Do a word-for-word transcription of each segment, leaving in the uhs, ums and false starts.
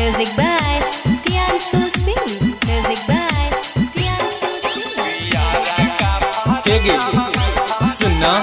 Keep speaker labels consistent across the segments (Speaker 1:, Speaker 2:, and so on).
Speaker 1: Music by Priyansu Singh. Music by Priyansu Singh.
Speaker 2: केगे सुना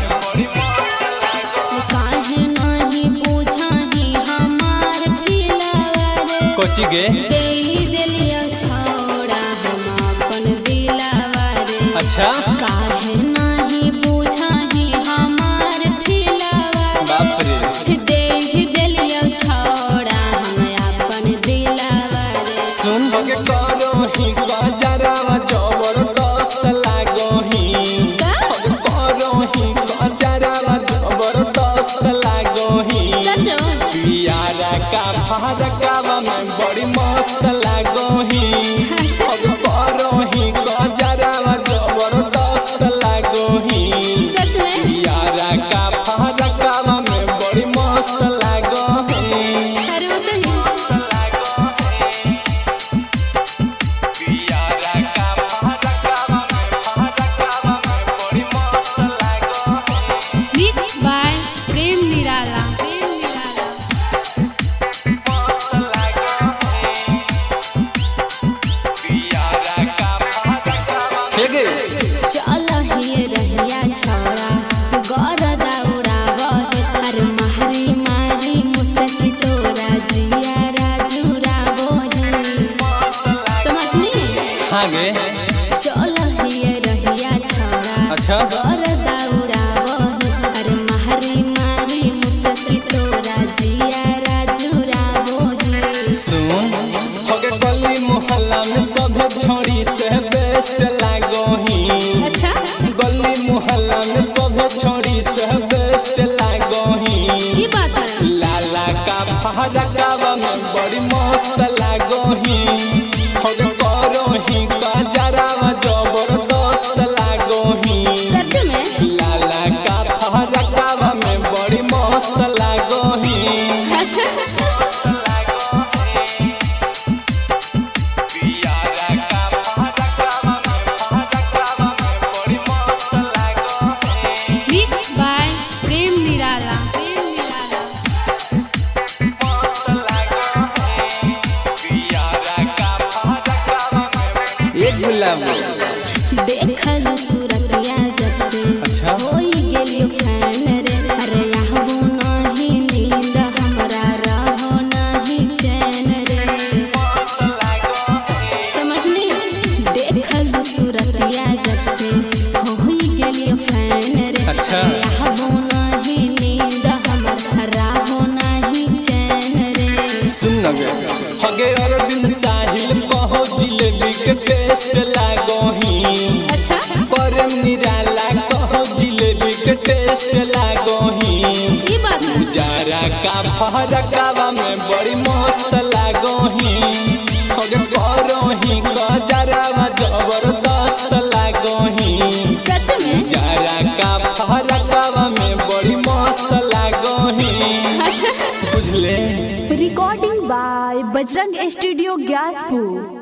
Speaker 1: काहे नहीं पूछाही हमार दिलवा रे
Speaker 2: कोची गे
Speaker 1: दे दिलिया छोड़ा हम अपन दिलवा रे।
Speaker 2: अच्छा
Speaker 1: काहे नहीं पूछाही हमार दिलवा
Speaker 2: बाप रे
Speaker 1: दे दिलिया छोड़ा हम अपन दिलवा रे।
Speaker 2: सुन के करो ही गजरावा जबरदस्त लागो ही करो ही गजरावा जबरदस्त लागो ही
Speaker 1: सचो
Speaker 2: पियारा का फरकावा में बड़ी मस्त लागो ही
Speaker 1: अच्छा
Speaker 2: करो ही गजरावा जबरदस्त लागो ही
Speaker 1: सच में
Speaker 2: पियारा का फरकावा में बड़ी मस्त लागो ही
Speaker 1: अरे वो तो Mixed by Prem Nirala. Prem Nirala.
Speaker 2: हेगे
Speaker 1: चल हिए रहिया छोड़ा गरदा उड़ावत अरे मारी मारी मुसकी तोरा जिया राजुरावो समझनी
Speaker 2: हाँ गे
Speaker 1: चल हिए रहिया छोड़ा
Speaker 2: अच्छा
Speaker 1: गरदा उड़ावत अरे मारी मारी मुसकी तोरा जिया राजुरावो
Speaker 2: सुन होगे गली मोहल्ला में सब छोड़ी से बेस्ट लागो ही
Speaker 1: अच्छा
Speaker 2: गली मोहल्ला में सब छोड़ी से बेस्ट लागो ही
Speaker 1: ये बात है
Speaker 2: लाला का फहरकावा में बड़ी मस्त लागो ही होगे करो ही गजरावा जबरदस्त लागो ही
Speaker 1: सच में
Speaker 2: लाला का फहरकावा में बड़ी मस्त लागो ही
Speaker 1: अच्छा Mixed by Prem Nirala. Prem Nirala.
Speaker 2: एक गुलाब
Speaker 1: देखल सूरतिया जब से
Speaker 2: अच्छा
Speaker 1: होई गेलियो फैन रे अरे आहबो नहीं नींद हमरा रहो नहीं चैन रे समझनी देखल सूरतिया जब से होई गेलियो फैन रे
Speaker 2: अच्छा।
Speaker 1: अरे आहबो नहीं नींद हमरा रहो नहीं चैन रे
Speaker 2: सुन लगे हगे अरविंद साहिल कहो जिलेबी के टेस्ट लागो ही
Speaker 1: अच्छा
Speaker 2: परम निराला कहो जिलेबी के टेस्ट लागो ही
Speaker 1: ये बात है
Speaker 2: उजारा का फहरकावा में बड़ी मस्त लागो ही हगे करो ही गजरावा जबरदस्त लागो ही
Speaker 1: सच में
Speaker 2: उजारा का फहरकावा में बड़ी मस्त लागो ही
Speaker 1: अच्छा
Speaker 2: बुझले
Speaker 3: Recording by Bajrang Studio Gyaspu.